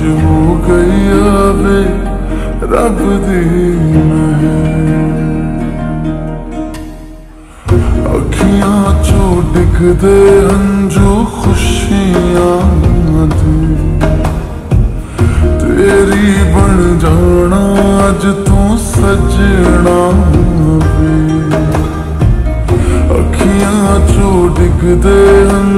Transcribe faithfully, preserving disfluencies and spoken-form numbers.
अज हो गई आवे रब दी अखियां चो डिगदे हंजू खुशियां दे तेरी बन जाना अज तू सजना वे अखियां चो डिगदे